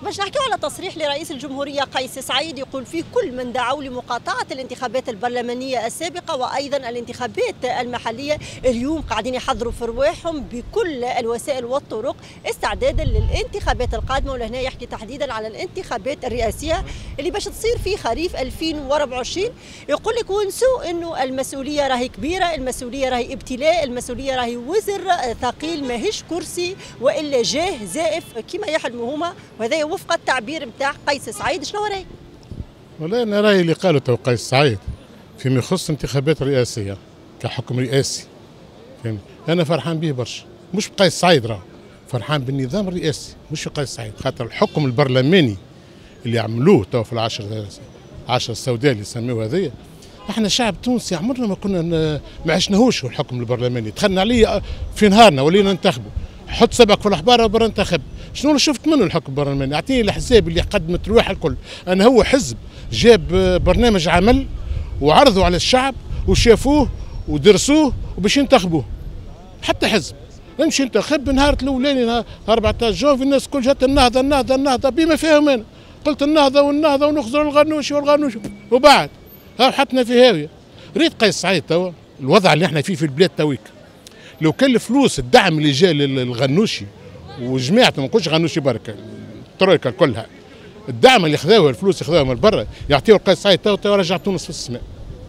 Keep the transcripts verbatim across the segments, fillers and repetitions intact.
باش نحكيو على تصريح لرئيس الجمهورية قيس سعيد يقول فيه كل من دعوا لمقاطعة الانتخابات البرلمانية السابقة وأيضا الانتخابات المحلية اليوم قاعدين يحضروا في رواحهم بكل الوسائل والطرق استعدادا للانتخابات القادمة، ولهنا يحكي تحديدا على الانتخابات الرئاسية اللي باش تصير في خريف ألفين وأربعة وعشرين. يقول لك ونسوا انه المسؤولية راهي كبيرة، المسؤولية راهي ابتلاء، المسؤولية راهي وزر ثقيل ماهيش كرسي وإلا جاه زائف كما يحلموا هما، وهذا وفق التعبير نتاع قيس سعيد. شنو رايك؟ والله انا رايي اللي قاله تو قيس سعيد فيما يخص انتخابات رئاسيه كحكم رئاسي، فهمت؟ انا فرحان به برشا، مش بقيس سعيد، راه فرحان بالنظام الرئاسي مش بقيس سعيد، خاطر الحكم البرلماني اللي عملوه تو في العشر عشر السوداء اللي سموه هذيا، احنا شعب تونسي عمرنا ما كنا ما عشناهوش الحكم البرلماني، دخلنا عليه في نهارنا ولينا ننتخبوا، حط سبق في الاحبار وبرا انتخب. شنو اللي شفت منه الحكم البرلماني؟ اعطيني الاحزاب اللي قدمت رواح الكل، انا هو حزب جاب برنامج عمل وعرضوا على الشعب وشافوه ودرسوه وباش ينتخبوه. حتى حزب نمشي ننتخب نهار الاولاني نهار أربعطاش جونفي الناس الكل جات النهضه النهضه النهضه بما فيهم انا، قلت النهضه والنهضه ونخزر الغنوشي والغنوشي، وبعد ها حطنا في هاويه. ريت قيس سعيد توا الوضع اللي احنا فيه في البلاد تويك، لو كان الفلوس الدعم اللي جا للغنوشي وجماعته، ما نقولش غنوشي بركه، الترويكا كلها، الدعم اللي خذاوه الفلوس ياخذوها من برا يعطيوه قيس سعيد توا توا رجع تونس في السماء.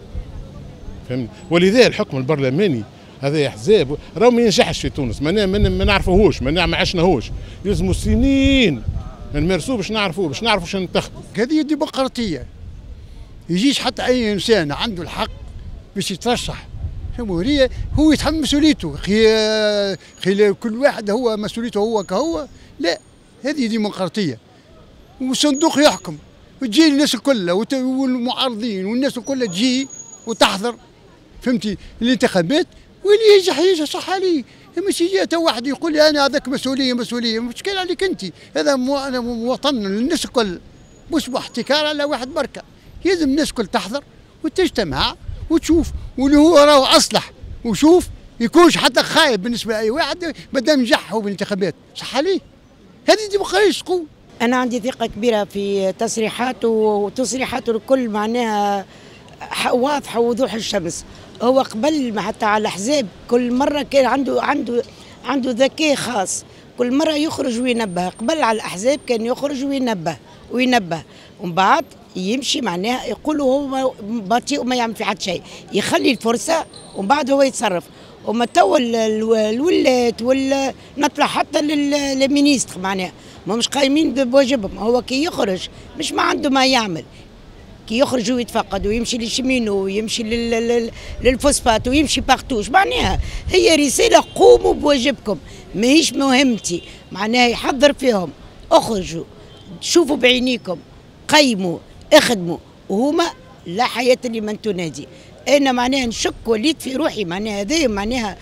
فهمت؟ ولذا الحكم البرلماني هذا احزاب راهو ما ينجحش في تونس، ما ما نعرفوهوش، ما ما عشناهوش، يلزموا سنين نمارسوه باش نعرفوه، باش نعرفوا شنو ننتخبوا. هذه ديمقراطيه، يجيش حتى اي انسان عنده الحق باش يترشح جمهوريه هو يتحمل مسؤوليته، خي خي كل واحد هو مسؤوليته هو كهو، لا هذه ديمقراطيه والصندوق يحكم وتجي الناس الكل والمعارضين والناس الكل تجي وتحضر، فهمتي، الانتخابات واللي ينجح ينجح صح عليه، مش يجي تو واحد يقول لي انا هذاك مسؤوليه مسؤوليه، مش كان عليك انت، هذا مو انا وطن للناس الكل، مش احتكار على واحد بركه، يلزم الناس الكل تحضر وتجتمع وتشوف واللي هو راهو اصلح وشوف يكونش حتى خايب بالنسبه لاي واحد ما دام نجح هو بالانتخابات، صح عليه؟ هذه ديمقراطيه تقول. انا عندي ثقه كبيره في تصريحاته وتصريحاته الكل معناها واضحه ووضوح الشمس. هو قبل حتى على الاحزاب كل مره كان عنده عنده عنده ذكاء خاص، كل مره يخرج وينبه. قبل على الاحزاب كان يخرج وينبه وينبه ومن بعد يمشي معناها يقولوا هو بطيء وما يعمل في حد شيء، يخلي الفرصه ومن بعد هو يتصرف. وما تو الولات ولا نطلع حتى للمينيستر معناها ما مش قايمين بواجبهم. هو كي يخرج مش ما عنده ما يعمل، كي يخرج ويتفقد ويمشي للشمينو ويمشي للفوسفات ويمشي باغتوش، معناها هي رساله قوموا بواجبكم ماهيش مهمتي، معناها يحضر فيهم اخرجوا شوفوا بعينيكم قيموا اخدموا، وهما لا حياه لمن تنادي. انا معناها نشك وليت في روحي معناها هذا معناها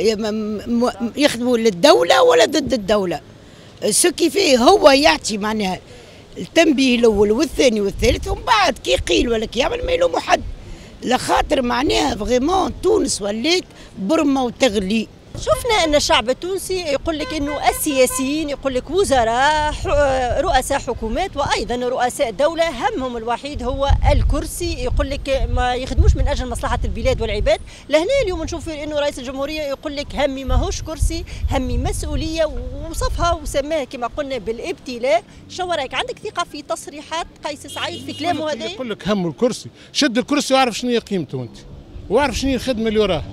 يخدموا للدوله ولا ضد الدوله، سكي فيه هو يعطي معناها التنبيه الاول والثاني والثالث ومن بعد كي قيل ولا كي يعمل ما يلوموا حد، لخاطر معناها فريمون تونس ولات برمه وتغلي. شفنا ان الشعب التونسي يقول لك انه السياسيين يقول لك وزراء رؤساء حكومات وايضا رؤساء دوله همهم الوحيد هو الكرسي، يقول لك ما يخدموش من اجل مصلحه البلاد والعباد. لهنا اليوم نشوف انه رئيس الجمهوريه يقول لك همي ماهوش كرسي، همي مسؤوليه، وصفها وسماها كما قلنا بالابتلاء. شو رايك؟ عندك ثقه في تصريحات قيس سعيد في كلامه هذا؟ يقول لك همه الكرسي، شد الكرسي واعرف شنو هي قيمته انت، واعرف شنو هي الخدمه اللي وراه،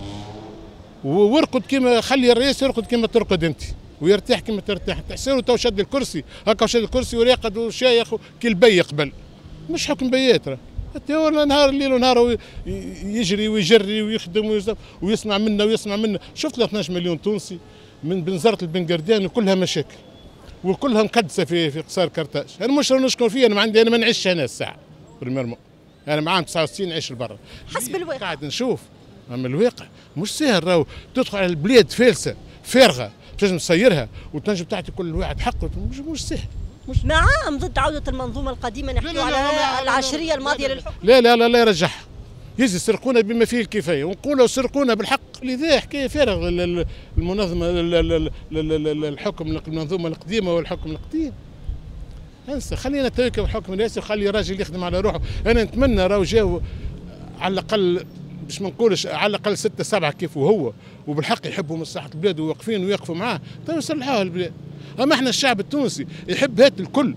وارقد كما خلي الرئيس يرقد كما ترقد انت ويرتاح كما ترتاح. تحسنوا تو شد الكرسي هكا شد الكرسي ويرقد وشايخ كالبي يقبل، مش حكم بيات راه هو نهار الليل ونهار يجري ويجري ويخدم ويسمع منا ويسمع منا. شفت ل اثناش مليون تونسي من بنزرة البنقردان وكلها مشاكل وكلها مقدسه في في قصار كرتاج. انا مش نشكر فيها، انا عندي انا ما نعيش هنا الساعه بريميرمون، انا معاهم تسعة وستين نعيش لبرا حسب الواقع قاعد نشوف. اما الواقع مش سهل، راهو تدخل على البلاد فالسه فارغه تنجم تسيرها وتنجم تعطي كل واحد حقه، مش مش سهل. مش نعم ضد عوده المنظومه القديمه، نحكيو على العشريه الماضيه للحكم. لا لا لا لا يرجعها، يزي يسرقونا بما فيه الكفايه ونقولوا سرقونا بالحق. لذا حكايه فارغ المنظمه الحكم المنظومه القديمه والحكم القديم. انسى خلينا تويكا والحكم الرئاسي وخلي الراجل يخدم على روحه. انا نتمنى راهو جاو على الاقل باش ما نقولش على الاقل ستة سبعة كيف وهو وبالحق يحبوا مصلحه البلاد وواقفين ويقفوا معاه تو يصلحوها البلاد. اما احنا الشعب التونسي يحب هات الكل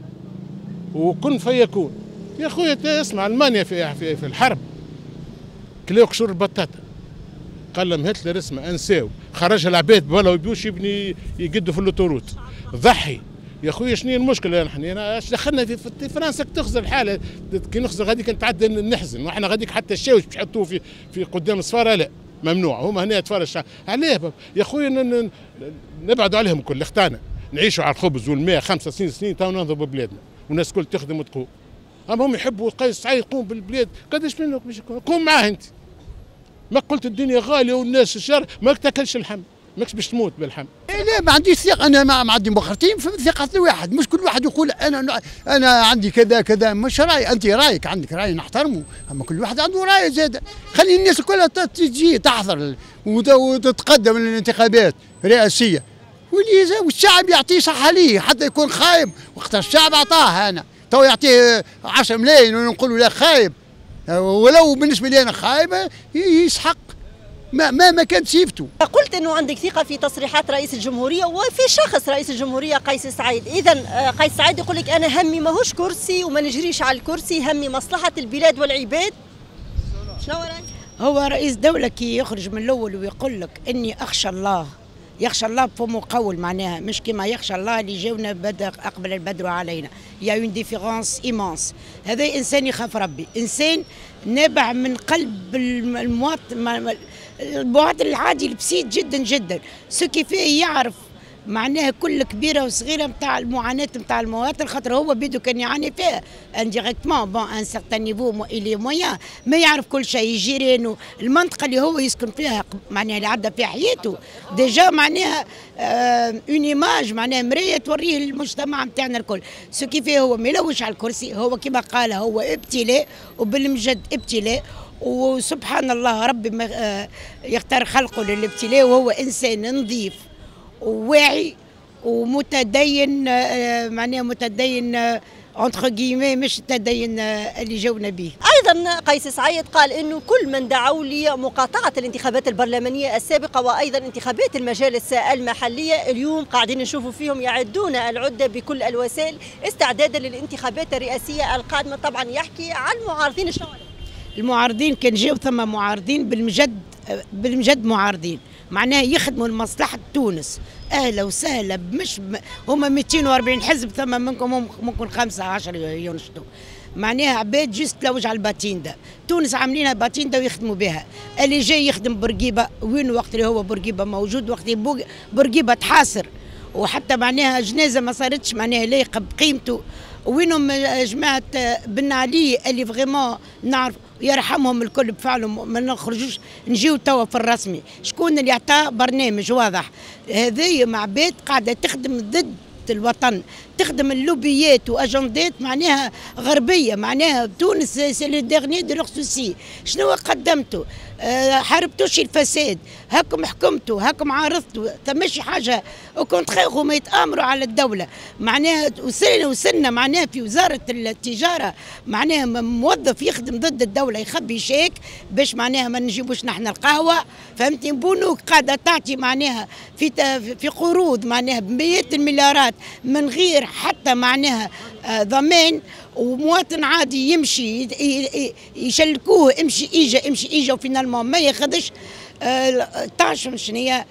وكن فيكون. يا خويا اسمع المانيا في في, في الحرب كلاو قشور البطاطا قال لهم هتلر اسمه انساو خرجها العباد بلا ويبوش يبني يقدوا في اللوتوروت ضحي. يا خويا شنو المشكله نحن ايش دخلنا في, في فرنسا تخزر الحاله كي نخزر غاديك نتعدى نحزن واحنا غاديك حتى الشاوش باش يحطوه في في قدام السفاره لا ممنوع هما هنا تفرج الشعب عليه. يا خويا نبعدوا عليهم الكل اختانا نعيشوا على الخبز والماء خمسة سنين سنين تو ننظروا ببلادنا والناس الكل تخدم وتقوم. اما هم يحبوا قيس سعيد يقوم بالبلاد قداش منك باش يكون قوم معاه انت. ما قلت الدنيا غاليه والناس الشر ما تاكلش الحم ماكش باش تموت بالحم. إيه لا ما عنديش ثقه انا مع مع الديمقراطيين في ثقه الواحد مش كل واحد يقول انا انا عندي كذا كذا مش راي انت رايك عندك راي نحترمه اما كل واحد عنده راي زاد. خلي الناس كلها تجي تحضر وتتقدم للانتخابات الرئاسيه والشعب يعطيه صحه ليه حتى يكون خايب وقت الشعب اعطاه. انا تو يعطيه عشرة ملايين ونقولوا لا خايب ولو بالنسبه لي انا خايب يسحق ما ما ما كانت سيفته. قلت انه عندك ثقه في تصريحات رئيس الجمهوريه وفي شخص رئيس الجمهوريه قيس سعيد. اذا قيس سعيد يقول لك انا همي ماهوش كرسي وما نجريش على الكرسي همي مصلحه البلاد والعباد. شنو رايك؟ هو رئيس دوله كي يخرج من الاول ويقول لك اني اخشى الله يخشى الله بفمه قول معناها مش كما يخشى الله اللي جاونا بدر اقبل البدر علينا. يا اون ديفيرونس ايمانس. هذا انسان يخاف ربي انسان نابع من قلب المواطن المواطن العادي البسيط جدا جدا سو كيفاه يعرف معناها كل كبيره وصغيره نتاع المعاناه نتاع المواطن خاطر هو بيدو كان يعاني فيها انديريكتمون بون ان سارتان نيفو الي مويان ما يعرف كل شيء جيرانه المنطقه اللي هو يسكن فيها معناها اللي عدى فيها حياته ديجا معناها اون ايماج معناها مرايه توريه المجتمع نتاعنا الكل سو كيفاه هو ما يلوش على الكرسي هو كما قال هو ابتلاء وبالمجد ابتلاء وسبحان الله ربي ما يختار خلقه للابتلاء وهو انسان نظيف وواعي ومتدين معناها متدين انتر كيمي مش التدين اللي جاونا به. ايضا قيس سعيد قال انه كل من دعوا لمقاطعه الانتخابات البرلمانيه السابقه وايضا انتخابات المجالس المحليه اليوم قاعدين نشوفوا فيهم يعدون العده بكل الوسائل استعدادا للانتخابات الرئاسيه القادمه. طبعا يحكي عن المعارضين. شنو المعارضين كان جاو ثم معارضين بالمجد بالمجد معارضين معناها يخدموا لمصلحه تونس. اهلا وسهلا مش هما مئتين وأربعين حزب ثم منكم ممكن خمسة عشر ينشطوا معناها عباد جست تلوج على الباتيندا. تونس عاملينها باتيندا ويخدموا بها. اللي جاي يخدم بورقيبه وين وقت اللي هو بورقيبه موجود وقت بورقيبه تحاصر وحتى معناها جنازه ما صارتش معناها لايقه بقيمته. وينهم جماعه بن علي اللي فريمون نعرف يرحمهم الكل بفعلهم ما نخرجوش نجيو توا في الرسمي. شكون اللي عطاه برنامج واضح هذه مع عباد قاعده تخدم ضد الوطن تخدم اللوبيات واجندات معناها غربيه معناها تونس سي لو ديرني دو لوغ سوسي. شنو قدمتوا؟ أه حاربتوش الفساد هاكم حكمتوا هاكم عارضتوا ثماش حاجه وكونتخيغ هما يتامروا على الدوله معناها وصلنا وصلنا معناها في وزاره التجاره معناها موظف يخدم ضد الدوله يخبي شيك باش معناها ما نجيبوش نحن القهوه فهمتي. بنوك قاعده تعطي معناها في في قروض معناها بمئات المليارات من غير حتى معناها ضمان ومواطن عادي يمشي يشلكوه امشي اجا امشي اجا وفينالمون ما ياخذش. تعرف شنو هي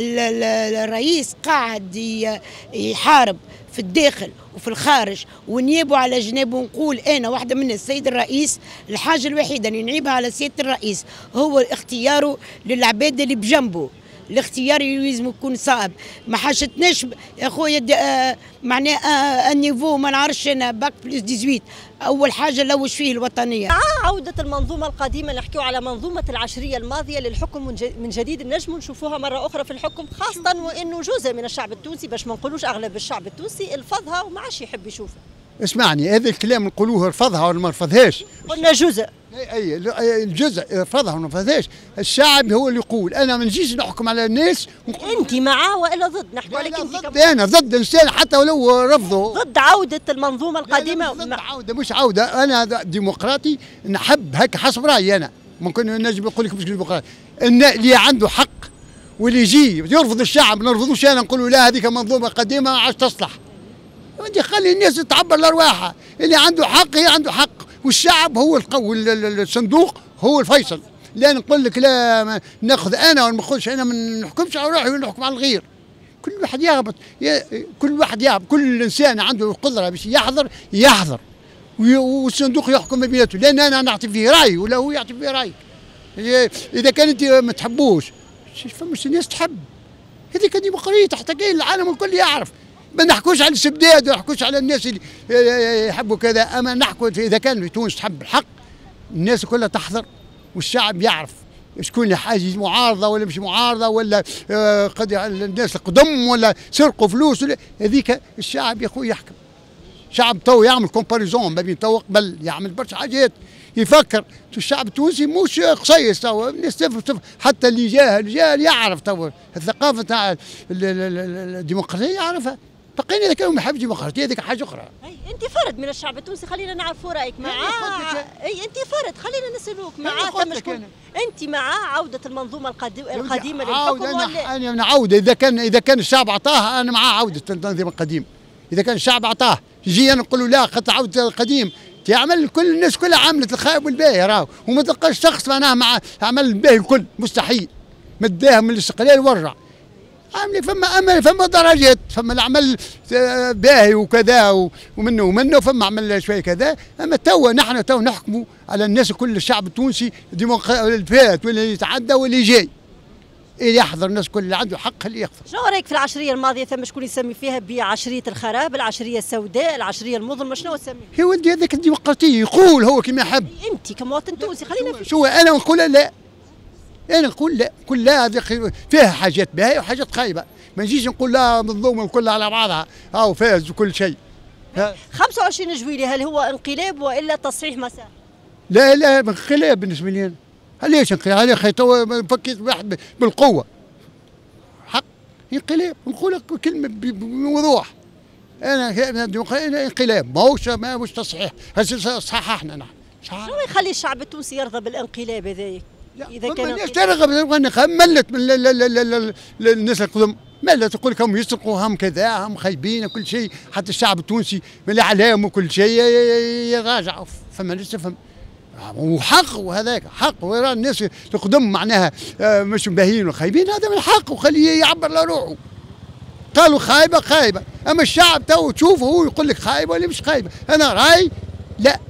الرئيس قاعد يحارب في الداخل وفي الخارج ونيابوا على جنابه. ونقول انا واحده من السيد الرئيس الحاجه الوحيده اللي نعيبها على سياده الرئيس هو اختياره للعباد اللي بجنبه. الاختيار لازم يكون صعب ما حاجتناش يا خويا آه معناه آه النيفو ما نعرفش انا باك بلس ثمانية عشر اول حاجه لوش فيه الوطنيه. مع عوده المنظومه القديمه نحكيو على منظومه العشريه الماضيه للحكم من جديد نجموا نشوفوها مره اخرى في الحكم خاصه وانه جزء من الشعب التونسي باش ما نقولوش اغلب الشعب التونسي الفضها وما عادش يحب يشوفها. اسمعني هذا الكلام نقولوه رفضها ولا ما رفضهاش؟ قلنا جزء اي اي الجزء رفضها وما نفذهاش، الشعب هو اللي يقول. انا ما نجيش نحكم على الناس. انت معاه والا ضد؟ نحكي عليك انت ضد. انا ضد الانسان حتى ولو رفضه، ضد عوده المنظومه القديمه. ضد عوده مش عوده. انا ديمقراطي نحب هكا حسب رايي. انا ممكن نجم نقول لك مش ديمقراطي، ان اللي عنده حق واللي يجي يرفض الشعب ما نرفضوش. انا نقول لا هذيك منظومه قديمه ما عادش تصلح. ودي خلي الناس تعبر لارواحها. اللي عنده حق هي عنده حق، والشعب هو القوي، الصندوق هو الفيصل. لا نقول لك لا ناخذ انا ولا ما ناخذش انا، ما نحكمش على روحي ولا نحكم على الغير. كل واحد يهبط، كل واحد يهبط، كل انسان عنده القدره باش يحضر يحضر، والصندوق يحكم ما بيناته. لان انا نعطي فيه راي ولا هو يعطي فيه راي. اذا كان انت ما تحبوش فمش الناس تحب، هذيك ديمقراطيه تحت كاين العالم الكل يعرف. ما نحكوش على الاستبداد ولا نحكوش على الناس اللي يحبوا كذا، اما نحكوا اذا كان في تونس تحب الحق الناس كلها تحضر، والشعب يعرف شكون حاجه معارضه ولا مش معارضه، ولا قد الناس القدم ولا سرقوا فلوس ولا هذيك. الشعب يا خويا يحكم. الشعب تو يعمل كومباريزون ما بين تو قبل، يعمل برشا حاجات يفكر. الشعب التونسي مش قصيص تو، الناس حتى اللي جاهل الجاهل يعرف تو الثقافه تاع الديمقراطيه يعرفها. بقينا اذا كانوا ما يحبش الديمقراطيه هذيك حاجه اخرى. اي انت فرد من الشعب التونسي، خلينا نعرفوا رايك معاه. اي انت فرد، خلينا نسالوك معاه. انت مع عوده المنظومه القديمه للحكم ولا؟ انا مع عوده. اذا كان اذا كان الشعب اعطاها انا مع عوده التنظيم القديم. اذا كان الشعب اعطاه يجي انا نقول له لا خاطر عوده القديم تعمل كل الناس كلها عملت الخايب والباهي راهو، وما تلقاش شخص معناها مع عمل الباهي الكل، مستحيل. مداها من الاستقلال ورع. عاملين فما أما فما درجات، فما العمل باهي وكذا ومنه ومنه، فما عمل شويه كذا. اما توا نحن توا نحكموا على الناس كل الشعب التونسي اللي فات واللي يتعدى واللي جاي. اللي يحضر الناس كل اللي عنده حق اللي يحضر. شنو رايك في العشريه الماضيه؟ ثم شكون يسمي فيها بعشريه الخراب، العشريه السوداء، العشريه المظلمه، شنو تسمي؟ يا ولدي هذيك الديمقراطيه يقول هو كما يحب. انت كمواطن تونسي خلينا في شو انا نقول لا. انا نقول لا، كل لا هذه فيها حاجات باهيه وحاجات خايبه. ما نجيش نقول لا منظومه كلها على بعضها هاو فاز وكل شيء. خمسة وعشرين جويلية هل هو انقلاب والا تصحيح مسار؟ لا لا انقلاب بالنسبه لي انا. ليش انقلاب؟ هذا خي تو فكيت واحد بالقوه. حق انقلاب، نقول لك كلمه بوضوح. انا انقلاب ماهوش ماهوش تصحيح، صححنا نحن. شنو يخلي الشعب التونسي يرضى بالانقلاب هذاك؟ اذا كان الناس ترغب ملت من الناس القدم، ملت تقول لك هم يسرقوا هم كذا هم خايبين وكل شيء. حتى الشعب التونسي من الاعلام وكل شيء يراجع. فما ناس تفهم وحق، وهذاك حق. ويرى الناس القدم معناها مش باهيين وخايبين، هذا من حقه وخليه يعبر لروحه. قالوا خايبه خايبه، اما الشعب تو تشوفه هو يقول لك خايبه ولا مش خايبه. انا راي لا،